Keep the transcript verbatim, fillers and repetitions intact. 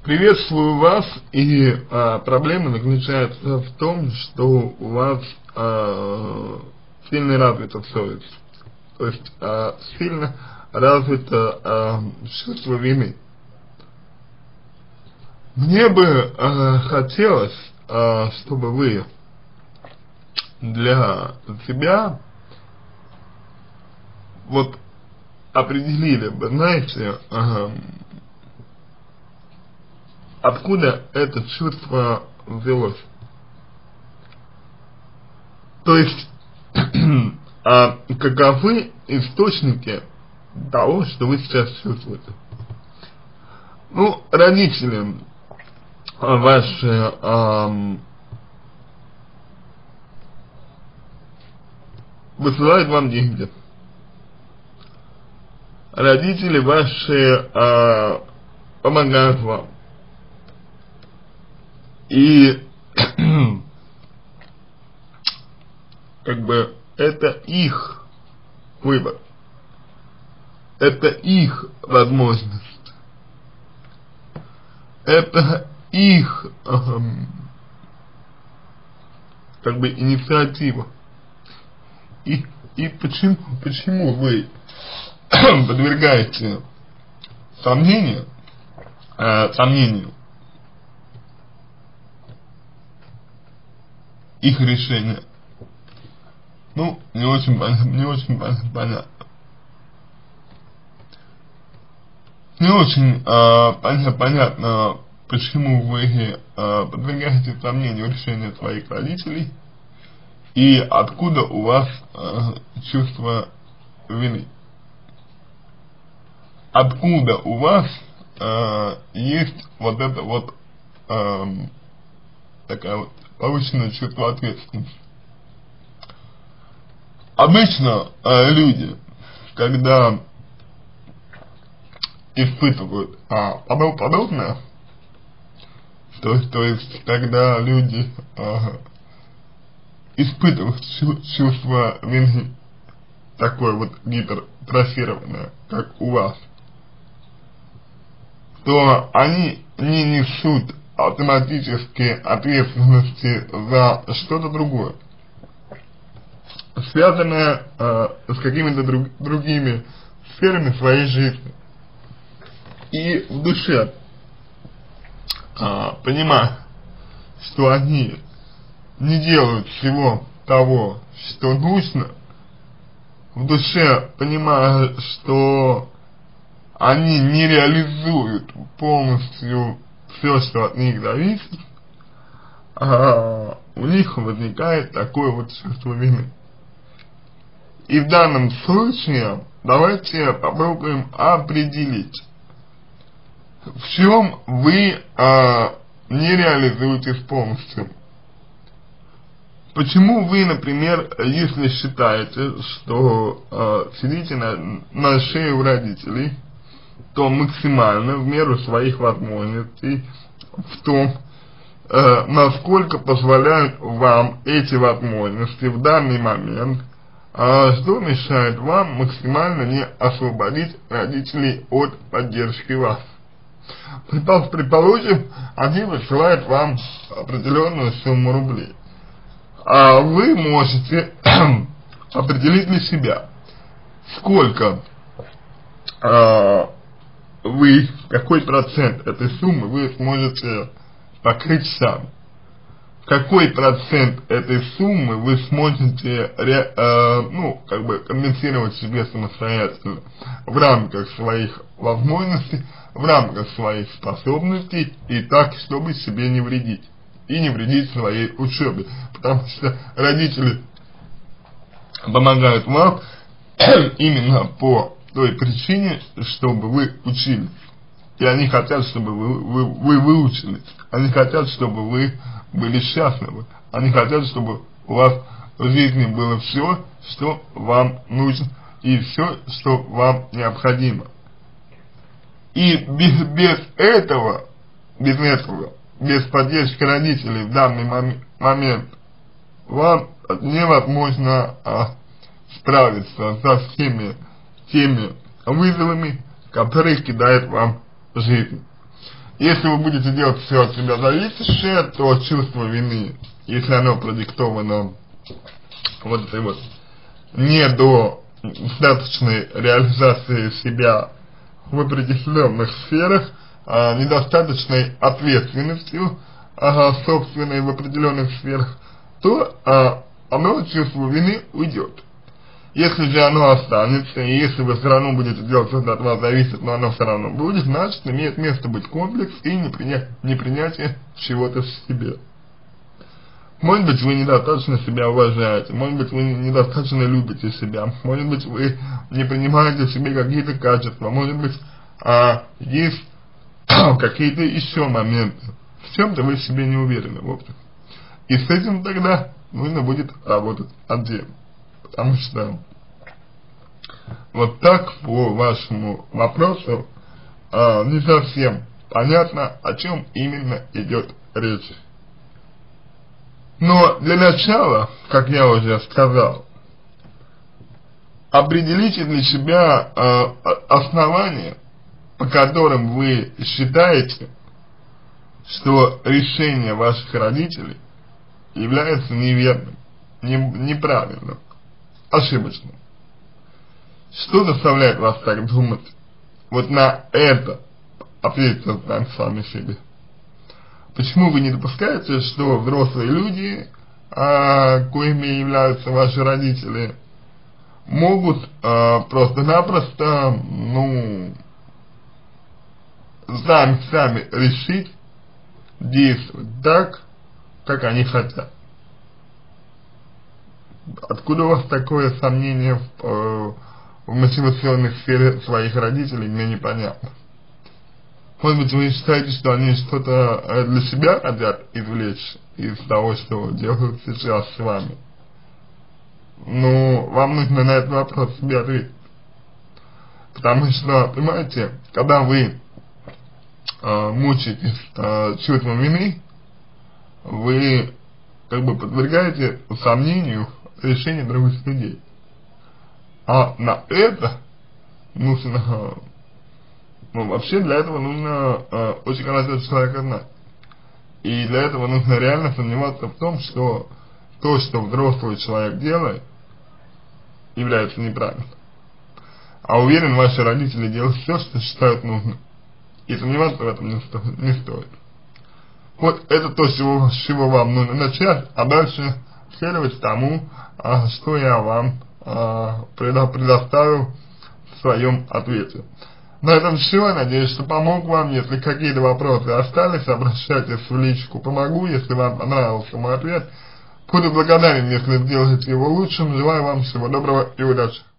Приветствую вас, и а, проблема заключается в том, что у вас а, сильно развита совесть, то есть а, сильно развито а, чувство вины. Мне бы а, хотелось, а, чтобы вы для себя вот определили бы, знаете, а, откуда это чувство взялось. То есть, а каковы источники того, что вы сейчас чувствуете. Ну, родители ваши а, высылают вам деньги. Родители ваши а, помогают вам. И как бы это их выбор, это их возможность, это их эм, как бы инициатива. И, и почему, почему вы подвергаете сомнению, э, сомнению их решение? Ну, не очень понятно, не очень понятно. Не очень э, понятно, понятно, почему вы э, подвергаете сомнению решения своих родителей и откуда у вас э, чувство вины. Откуда у вас э, есть вот это вот э, такая вот повышенное чувство ответственности. Обычно э, люди, когда испытывают а, подобное, то, то есть когда люди э, испытывают чувство вины, такое вот гипертрофированное, как у вас, то они не несут автоматически ответственности за что-то другое, связанное э, с какими-то друг, другими сферами своей жизни. И в душе, э, понимая, что они не делают всего того, что нужно, в душе понимая, что они не реализуют полностью все, что от них зависит, а у них возникает такое вот чувство вины. И в данном случае давайте попробуем определить, в чем вы а, не реализуетесь полностью. Почему вы, например, если считаете, что а, сидите на, на шее у родителей, то максимально в меру своих возможностей, в том, э, насколько позволяют вам эти возможности в данный момент, э, что мешает вам максимально не освободить родителей от поддержки вас. Предположим, они высылают вам определенную сумму рублей, а вы можете определить для себя, сколько э, вы, какой процент этой суммы вы сможете покрыть сами. Какой процент этой суммы вы сможете ре, э, ну, как бы компенсировать себе самостоятельно в рамках своих возможностей, в рамках своих способностей, и так, чтобы себе не вредить. И не вредить своей учебе. Потому что родители помогают вам именно по той причине, чтобы вы учились. И они хотят, чтобы вы, вы, вы выучились. Они хотят, чтобы вы были счастливы. Они хотят, чтобы у вас в жизни было все, что вам нужно, и все, что вам необходимо. И без, без этого, без этого, без поддержки родителей в данный момент, вам невозможно а, справиться со всеми теми вызовами, которые кидает вам жизнь. Если вы будете делать все от себя зависящее, то чувство вины, если оно продиктовано вот этой вот недостаточной реализации себя в определенных сферах, а, недостаточной ответственностью а, собственной в определенных сферах, то а, оно, чувство вины, уйдет. Если же оно останется, и если вы все равно будете делать все, что от вас зависит, но оно все равно будет, значит, имеет место быть комплекс и неприня... непринятие чего-то в себе. Может быть, вы недостаточно себя уважаете, может быть, вы недостаточно любите себя, может быть, вы не принимаете в себе какие-то качества, может быть, а, есть какие-то еще моменты, в чем-то вы в себе не уверены, в общем. И с этим тогда нужно будет работать отдельно. Потому что вот так по вашему вопросу э, не совсем понятно, о чем именно идет речь. Но для начала, как я уже сказал, определите для себя э, основания, по которым вы считаете, что решение ваших родителей является неверным, не, неправильным, ошибочным. Что заставляет вас так думать? Вот на это ответьте сами себе. Почему вы не допускаете, что взрослые люди, а, коими являются ваши родители, могут а, просто-напросто, ну, сами, сами решить действовать так, как они хотят? Откуда у вас такое сомнение в, э, в мотивационной сфере своих родителей, мне непонятно. Может быть, вы считаете, что они что-то для себя хотят извлечь из того, что делают сейчас с вами? Ну, вам нужно на этот вопрос себе ответить. Потому что, понимаете, когда вы э, мучаетесь э, чувством вины, вы как бы подвергаете сомнению решение других людей. А на это нужно, ну, вообще для этого нужно э, очень хорошо человека знать. И для этого нужно реально сомневаться в том, что то, что взрослый человек делает, является неправильным. А уверен, ваши родители делают все, что считают нужным. И сомневаться в этом не, сто, не стоит. Вот это то, с чего, с чего вам нужно начать, а дальше следовать тому, а, что я вам а, предоставил в своем ответе. На этом все. Надеюсь, что помог вам. Если какие-то вопросы остались, обращайтесь в личку. Помогу, если вам понравился мой ответ. Буду благодарен, если сделаете его лучшим. Желаю вам всего доброго и удачи.